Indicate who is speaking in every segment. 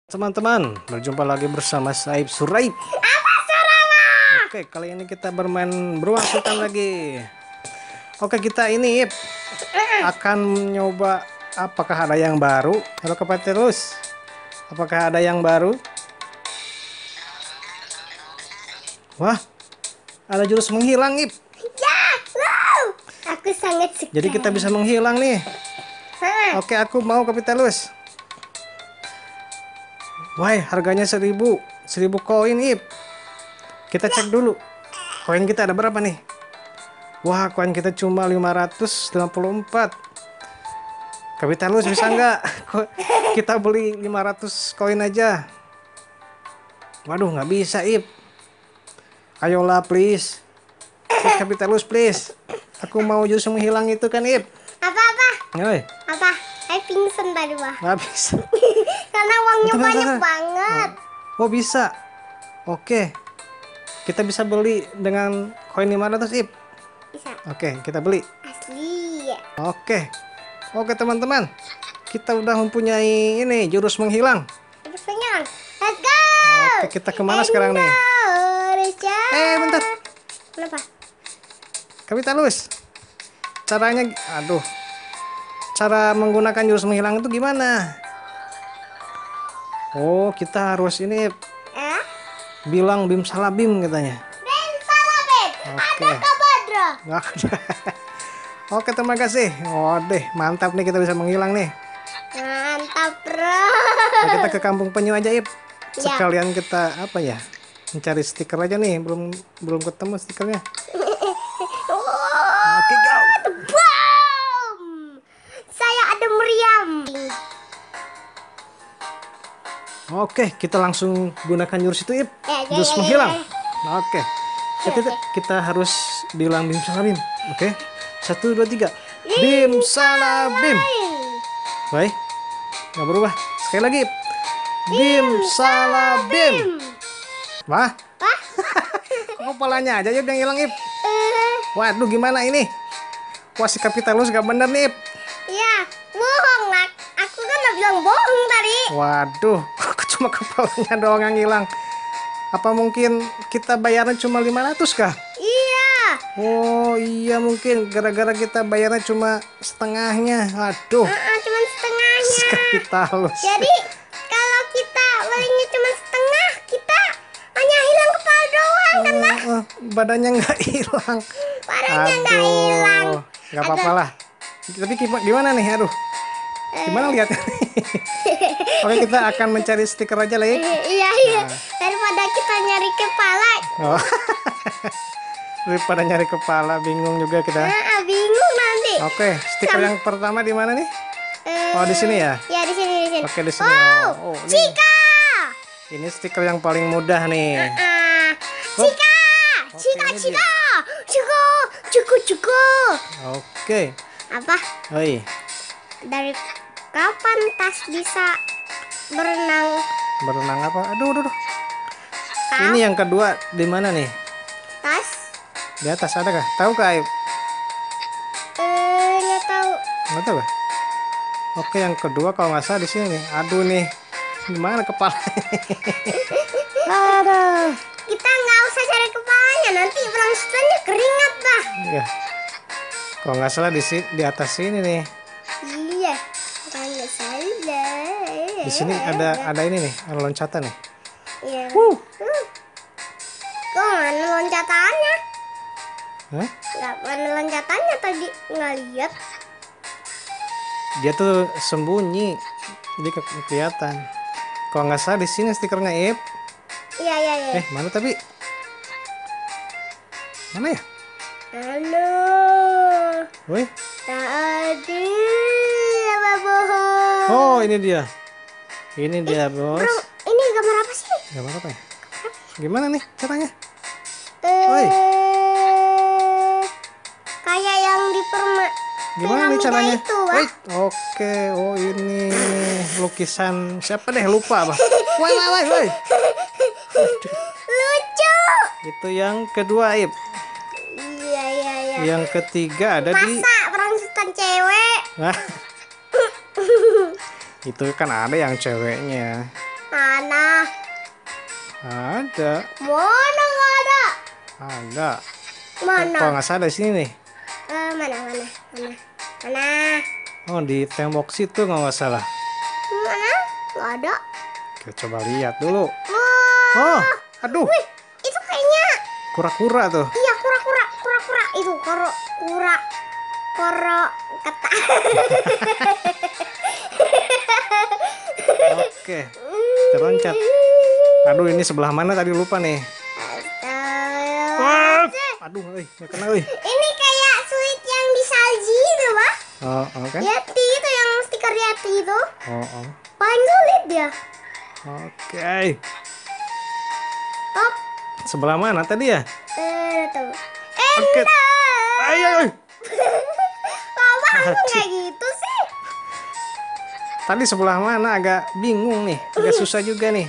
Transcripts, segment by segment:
Speaker 1: Teman-teman, berjumpa lagi bersama Saib Suraib. Oke, kali ini kita bermain beruang sultan lagi. Oke, kita ini akan nyoba apakah ada yang baru. Halo Kepatilus, apakah ada yang baru? Wah, ada jurus menghilang, Ip.
Speaker 2: Ya, wow. Aku sangat suka.
Speaker 1: Jadi kita bisa menghilang nih. Oke, aku mau Kepatilus. Wah, harganya 1000 koin, Ip. Kita cek dulu. Koin kita ada berapa nih? Wah, koin kita cuma 594. Kapitalus bisa nggak? Kita beli 500 koin aja. Waduh, nggak bisa, Ip. Ayolah, please. Kapitalus, please. Aku mau jurus menghilang itu kan, Ip.
Speaker 2: Apa?
Speaker 1: Oi.
Speaker 2: Apa? Saya pingsan tadi, Wah.
Speaker 1: Nggak bisa.
Speaker 2: Karena uangnya
Speaker 1: Bentar,
Speaker 2: banyak
Speaker 1: bentar.
Speaker 2: banget.
Speaker 1: Oh, bisa. Oke. Kita bisa beli dengan koin 500, Ip.
Speaker 2: Bisa.
Speaker 1: Oke, kita beli.
Speaker 2: Asli.
Speaker 1: Oke, teman-teman, kita udah mempunyai ini jurus menghilang.
Speaker 2: Terus penyang. Let's go.
Speaker 1: Oke, kita kemana sekarang nih?
Speaker 2: Indonesia.
Speaker 1: Bentar,
Speaker 2: Kenapa?
Speaker 1: Kapitalus. Caranya, cara menggunakan jurus menghilang itu gimana? Oh, kita harus ini bilang bim salah bim katanya.
Speaker 2: Ben salah, Ben.
Speaker 1: Oke.
Speaker 2: Ada kabadra.
Speaker 1: Nggak ada. Oke, terima kasih. Oh deh, mantap nih kita bisa menghilang nih.
Speaker 2: Mantap, bro.
Speaker 1: Nah, kita ke Kampung Penyu aja, Ip.
Speaker 2: Ya.
Speaker 1: Sekalian kita apa ya? Mencari stiker aja nih, belum ketemu stikernya. Oke, go.
Speaker 2: Bam. Saya ada meriam.
Speaker 1: Oke, kita langsung gunakan jurus itu, Ip.
Speaker 2: Ya.
Speaker 1: Jurus menghilang. Oke. Kita harus bilang bim salah bim. Oke. 1, 2, 3. Bim salah bim. Baik. Nggak berubah. Sekali lagi, Ip. Bim salah bim. Wah. Kok kepalanya aja Ip yang hilang, Ip? Waduh, gimana ini? Wah, si Kapitalus gak bener nih, Ip.
Speaker 2: Ya, bohong lah. Aku kan udah bilang bohong tadi.
Speaker 1: Waduh, kok cuma kepalanya doang yang hilang. Apa mungkin kita bayarnya cuma 500 kah?
Speaker 2: Iya.
Speaker 1: Oh iya, mungkin gara-gara kita bayarnya cuma setengahnya. Aduh,
Speaker 2: Cuma setengahnya.
Speaker 1: si Kapitalus.
Speaker 2: Jadi kalau kita belinya cuma setengah, kita hanya hilang kepala doang kan lah.
Speaker 1: Badannya nggak hilang.
Speaker 2: Parahnya nggak hilang.
Speaker 1: Nggak apa-apa lah. Tapi gimana nih? Aduh, gimana lihatnya? Oke, kita akan mencari stiker aja lah ya.
Speaker 2: Iya. Daripada kita nyari kepala.
Speaker 1: Oh. Daripada nyari kepala, bingung juga kita.
Speaker 2: Bingung nanti.
Speaker 1: Oke, stiker yang pertama di mana nih? Oh, di sini ya?
Speaker 2: Ya, di sini.
Speaker 1: Oke, di sini.
Speaker 2: Oh,
Speaker 1: ini.
Speaker 2: Cika.
Speaker 1: Ini stiker yang paling mudah nih.
Speaker 2: Cika.
Speaker 1: Oke, ini dia.
Speaker 2: Cukup.
Speaker 1: Oke.
Speaker 2: Apa?
Speaker 1: Oi,
Speaker 2: Dari kapan tas bisa berenang?
Speaker 1: berenang apa? Aduh. Ini yang kedua di mana nih?
Speaker 2: Tas?
Speaker 1: Di atas ada kah? Tahu kah, Aib?
Speaker 2: Nggak tahu.
Speaker 1: Nggak tahu kah? Oke, yang kedua kalau nggak salah di sini nih. Aduh nih, gimana kepala? Aduh.
Speaker 2: Kita nggak usah cari kepalanya, nanti berangsutannya keringat dah.
Speaker 1: Iya. Kalau nggak salah di atas sini nih.
Speaker 2: Iya, nggak salah.
Speaker 1: Di sini ada ini nih, ada loncatan nih.
Speaker 2: Iya. Kok mana loncatannya?
Speaker 1: Hah?
Speaker 2: Nggak mana loncatannya tadi, nggak lihat.
Speaker 1: Dia tuh sembunyi, jadi kelihatan. Kalau nggak salah di sini stikernya, Ip.
Speaker 2: Iya.
Speaker 1: Mana tapi? Mana ya?
Speaker 2: Halo.
Speaker 1: Woi.
Speaker 2: Tadi apa bohong?
Speaker 1: Oh, ini dia. Ini dia, Bos.
Speaker 2: Bro, ini gambar apa sih?
Speaker 1: Gambar apa ya? Gimana nih caranya?
Speaker 2: Kayak yang di
Speaker 1: Gimana nih caranya?
Speaker 2: itu, Wah.
Speaker 1: Oke, oh ini lukisan siapa deh, lupa, Bang. Woi.
Speaker 2: Lucu.
Speaker 1: Itu yang kedua, Ip.
Speaker 2: Iya.
Speaker 1: Yang ketiga ada di
Speaker 2: Masa perangsutan cewek?
Speaker 1: Nah, itu kan ada yang ceweknya. ada.
Speaker 2: Mana nggak ada?
Speaker 1: Ada.
Speaker 2: Mana?
Speaker 1: Kalau nggak salah di sini nih.
Speaker 2: Mana?
Speaker 1: Oh, di tembok situ kalau nggak salah.
Speaker 2: Mana? Nggak ada.
Speaker 1: Kita coba lihat dulu.
Speaker 2: Wah.
Speaker 1: Oh, aduh,
Speaker 2: Wih, itu kayaknya.
Speaker 1: kura-kura tuh.
Speaker 2: Iya, kura-kura itu kura kata.
Speaker 1: Oke, terloncat. Aduh, ini sebelah mana tadi lupa nih. Wah, aduh, nggak kena,
Speaker 2: Ini kayak sweet yang di salji itu, Bah.
Speaker 1: Oh, kan?
Speaker 2: Yeti itu yang stiker Yeti itu.
Speaker 1: Oh.
Speaker 2: Paling sulit dia.
Speaker 1: Oke.
Speaker 2: Top.
Speaker 1: Sebelah mana tadi ya?
Speaker 2: Tuh.
Speaker 1: Oke. Ayo.
Speaker 2: Lama langsung kayak gitu sih.
Speaker 1: Tadi sebelah mana agak bingung nih, agak susah juga nih.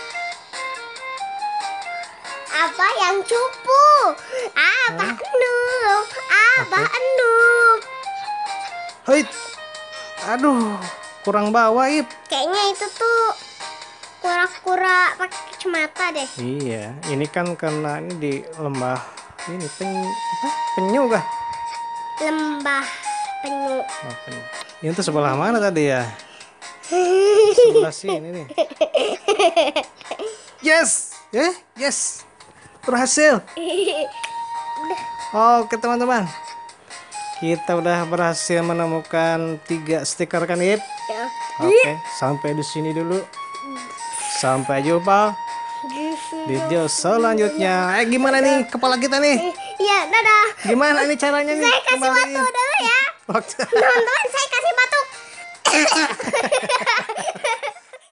Speaker 2: Apa yang cupu? Apa endub? Apa endub?
Speaker 1: Hei. Aduh, kurang bawa, Ip.
Speaker 2: Kayaknya itu tuh kura-kura pakai kacamata deh.
Speaker 1: Iya, ini kan karena ini di lembah ini penyu kah?
Speaker 2: Lembah penyu.
Speaker 1: Oh, penyu. Ini tuh sebelah mana tadi ya? Sebelah sini nih. Yes, yes, berhasil. Oke teman-teman, kita udah berhasil menemukan 3 stiker kan, Ip?
Speaker 2: Ya.
Speaker 1: Oke, sampai di sini dulu. Sampai jumpa video selanjutnya. Gimana nih kepala kita nih?
Speaker 2: Iya, dadah.
Speaker 1: Gimana nih caranya nih?
Speaker 2: Saya kasih batu dulu ya.
Speaker 1: Waktu.
Speaker 2: Nonton, saya kasih batu.